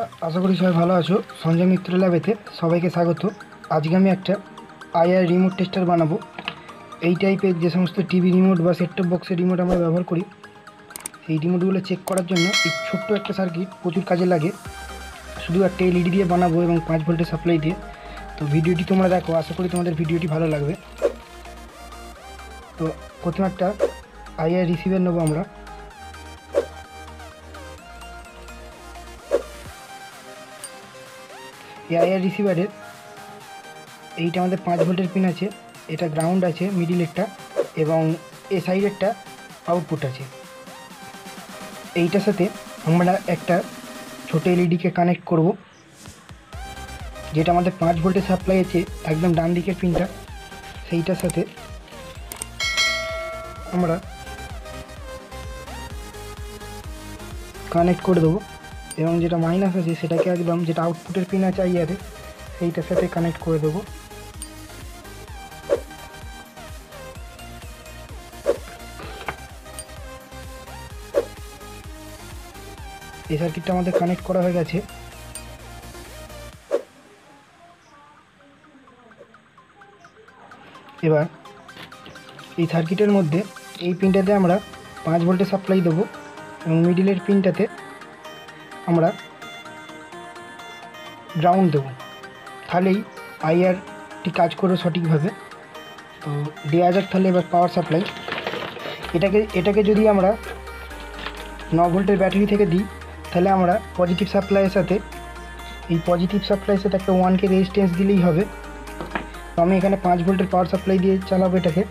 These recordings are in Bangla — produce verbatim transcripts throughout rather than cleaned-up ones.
আশা করি সবাই ভালো আছো। সঞ্জয় মিত্র ল্যাবেতে সবাইকে স্বাগত। আজকে আমি একটা আইআর রিমোট টেস্টার বানাবো। এই টাইপের যে সমস্ত টিভি রিমোট বা সেটটপ বক্সের রিমোট আমরা ব্যবহার করি, সেই রিমোটগুলো চেক করার জন্য এই ছোট্ট একটা সার্কিট প্রচুর কাজে লাগে। শুধু একটা এলইডি দিয়ে বানাবো এবং পাঁচ ভোল্টের সাপ্লাই দিয়ে। তো ভিডিওটি তোমরা দেখো, আশা করি তোমাদের ভিডিওটি ভালো লাগবে। তো প্রথমে একটা আইআর রিসিভার নেবো আমরা। এই আইআর রিসিভারের এইটা আমাদের পাঁচ ভোল্টের পিন আছে, এটা গ্রাউন্ড আছে মিডিলেরটা, এবং এ সাইডেরটা আউটপুট আছে। এইটার সাথে আমরা একটা ছোটো এলইডিকে কানেক্ট করব, যেটা আমাদের পাঁচ ভোল্টের সাপ্লাই আছে একদম ডান দিকের পিনটা, সেইটার সাথে আমরা কানেক্ট করে দেবো। এবং যেটা মাইনাস আছে সেটাকে একদম, যেটা আউটপুটের পিন আছে আইআরে, সেইটার সাথে কানেক্ট করে দেবো। এই সার্কিটটা আমাদের কানেক্ট করা হয়ে গেছে। এবার এই সার্কিটের মধ্যে এই পিনটাতে আমরা পাঁচ ভোল্টের সাপ্লাই দেবো এবং মিডিলের পিনটাতে আমরা গ্রাউন্ড দেবো। তাহলেই আইআরটি কাজ করবে সঠিকভাবে। তো দেওয়া যাক তাহলে এবার পাওয়ার সাপ্লাই। এটাকে এটাকে যদি আমরা ন ভোল্টের ব্যাটারি থেকে দিই, তাহলে আমরা পজিটিভ সাপ্লাইয়ের সাথে এই পজিটিভ সাপ্লাইয়ের সাথে একটা ওয়ান কে রেজিস্ট্যান্স দিলেই হবে। তো আমি এখানে পাঁচ ভোল্টের পাওয়ার সাপ্লাই দিয়ে চালাবো এটাকে।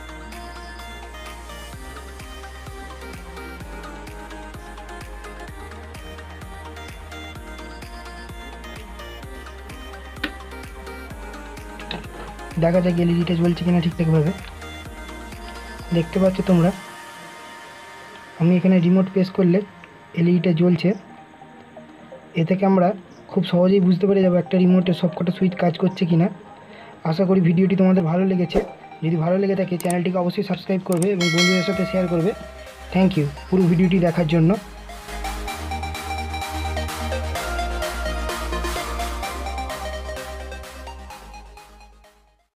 দেখা যাক এলইডিটা জ্বলছে কিনা ঠিকঠাকভাবে। দেখতে পাচ্ছ তোমরা, আমি এখানে রিমোট প্রেস করলে এলইডিটা জ্বলছে। এ থেকে আমরা খুব সহজেই বুঝতে পেরে যাবো একটা রিমোটে সবকটা সুইচ কাজ করছে কিনা। আশা করি ভিডিওটি তোমাদের ভালো লেগেছে। যদি ভালো লেগে থাকে চ্যানেলটিকে অবশ্যই সাবস্ক্রাইব করবে এবং বন্ধুদের সাথে শেয়ার করবে। থ্যাংক ইউ পুরো ভিডিওটি দেখার জন্য।